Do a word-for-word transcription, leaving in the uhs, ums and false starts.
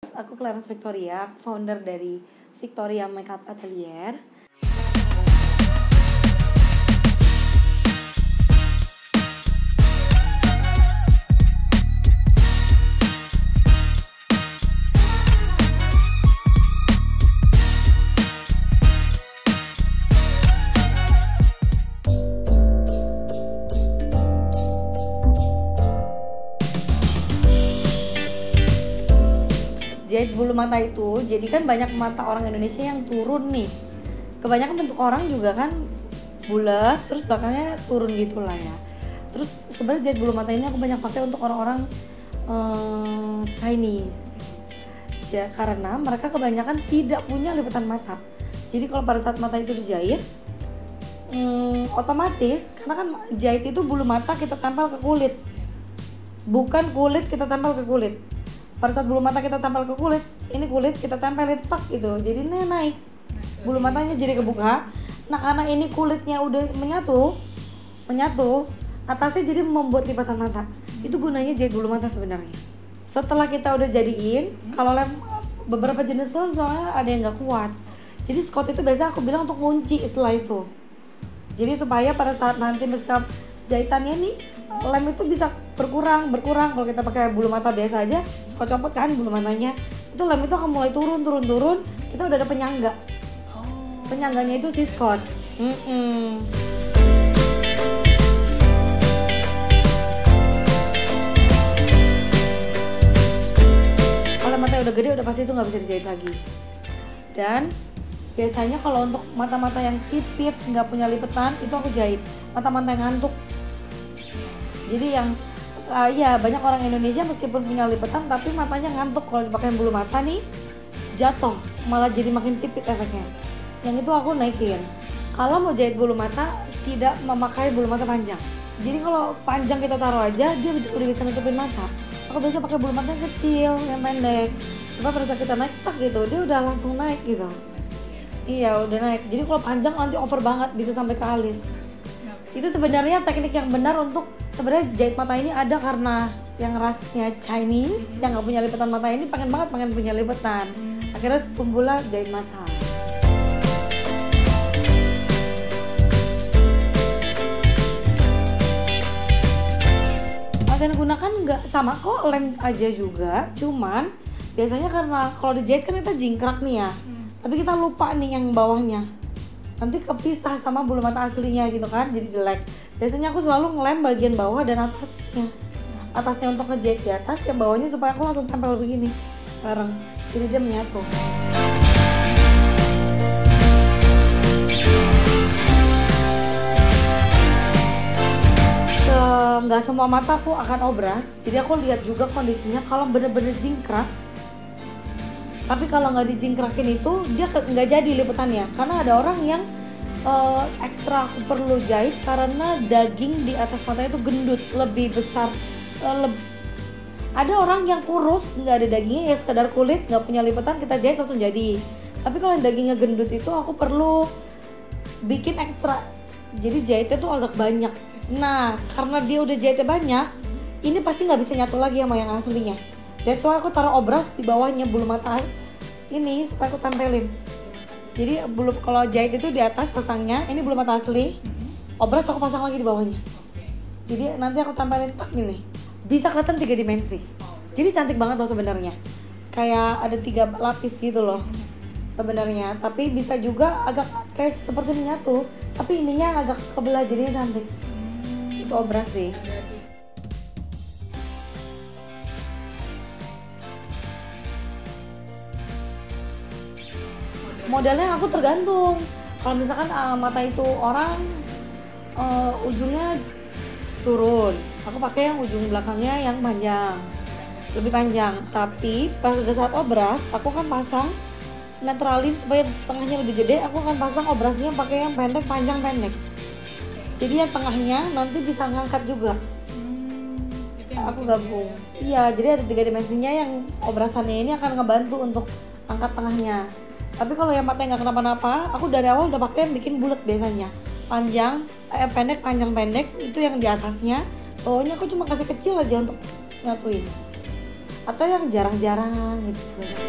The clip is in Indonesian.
Aku Clarence Victoria, aku founder dari Victoria Makeup Atelier. Jahit bulu mata itu, jadi kan banyak mata orang Indonesia yang turun nih. Kebanyakan bentuk orang juga kan bulat, terus belakangnya turun gitu lah ya. Terus sebenarnya jahit bulu mata ini aku banyak pakai untuk orang-orang um, Chinese. Ja, karena mereka kebanyakan tidak punya lipatan mata. Jadi kalau pada saat mata itu dijahit, um, otomatis karena kan jahit itu bulu mata kita tempel ke kulit, bukan kulit kita tempel ke kulit. Pada saat bulu mata kita tempel ke kulit, ini kulit kita tempelin tak gitu, jadi ini naik, bulu matanya jadi kebuka. Nah karena ini kulitnya udah menyatu, menyatu, atasnya jadi membuat lipatan mata. Itu gunanya jahit bulu mata sebenarnya. Setelah kita udah jadiin, kalau lem beberapa jenis lem soalnya ada yang nggak kuat. Jadi Scott itu biasa aku bilang untuk kunci setelah itu. Jadi supaya pada saat nanti meski jahitannya nih, lem itu bisa berkurang, berkurang. Kalau kita pakai bulu mata biasa aja, suka copot kan bulu matanya, itu lem itu akan mulai turun, turun, turun. Kita udah ada penyangga. Penyangganya itu si Scott. Mm-mm. Kalau matanya udah gede, udah pasti itu nggak bisa dijahit lagi. Dan biasanya kalau untuk mata-mata yang sipit, nggak punya lipetan, itu aku jahit. Mata-mata yang ngantuk. Jadi yang uh, ya banyak orang Indonesia meskipun punya lipetan tapi matanya ngantuk, kalau dipakai bulu mata nih jatuh, malah jadi makin sipit efeknya. Yang itu aku naikin. Kalau mau jahit bulu mata tidak memakai bulu mata panjang. Jadi kalau panjang kita taruh aja dia udah bisa nutupin mata. Aku biasa pakai bulu mata yang kecil, yang pendek. Supaya pada saat kita naik tak gitu, dia udah langsung naik gitu. Iya udah naik. Jadi kalau panjang nanti over banget, bisa sampai ke alis. Itu sebenarnya teknik yang benar untuk sebenarnya jahit mata ini ada karena yang rasnya Chinese yang nggak punya lipatan mata ini pengen banget pengen punya lipatan. Akhirnya tumbuhlah jahit mata. Dan gunakan nggak sama kok, lem aja juga, cuman biasanya karena kalau dijahit kan kita jingkrak nih ya, hmm. tapi kita lupa nih yang bawahnya, nanti kepisah sama bulu mata aslinya gitu kan, jadi jelek. Biasanya aku selalu ngelem bagian bawah dan atasnya, atasnya untuk ngejahit di atas, yang bawahnya supaya aku langsung tempel begini bareng, jadi dia menyatu. Nggak semua mata aku akan obras, jadi aku lihat juga kondisinya. Kalau bener-bener jingkrak, tapi kalau nggak dijingkrakin itu dia nggak jadi lipetannya, karena ada orang yang uh, ekstra aku perlu jahit karena daging di atas matanya itu gendut, lebih besar. uh, leb... Ada orang yang kurus nggak ada dagingnya, ya sekedar kulit, nggak punya lipetan, kita jahit langsung jadi. Tapi kalau yang dagingnya gendut itu aku perlu bikin ekstra, jadi jahitnya tuh agak banyak. Nah, karena dia udah jahitnya banyak, ini pasti nggak bisa nyatu lagi sama yang aslinya. That's why aku taruh obras di bawahnya bulu mata ini supaya aku tempelin. Jadi bulu kalau jahit itu di atas pasangnya, ini bulu mata asli, obras aku pasang lagi di bawahnya. Jadi nanti aku tempelin tak gini, bisa kelihatan tiga dimensi. Jadi cantik banget loh sebenarnya. Kayak ada tiga lapis gitu loh sebenarnya. Tapi bisa juga agak kayak seperti menyatu, tapi ininya agak kebelah jadinya cantik. Itu obras sih. Modelnya aku tergantung. Kalau misalkan uh, mata itu orang uh, ujungnya turun, aku pakai yang ujung belakangnya yang panjang, lebih panjang. Tapi pada saat obras, aku kan pasang netralin supaya tengahnya lebih gede. Aku akan pasang obrasnya pakai yang pendek, panjang, pendek. Jadi yang tengahnya nanti bisa ngangkat juga. Hmm, aku gabung. Iya, jadi ada tiga dimensinya yang obrasannya ini akan ngebantu untuk angkat tengahnya. Tapi kalau yang matanya nggak kenapa-napa, aku dari awal udah pakai yang bikin bulat biasanya. Panjang, eh, pendek, panjang, pendek itu yang di atasnya. Bawahnya aku cuma kasih kecil aja untuk nyatuin. atau yang jarang-jarang gitu juga.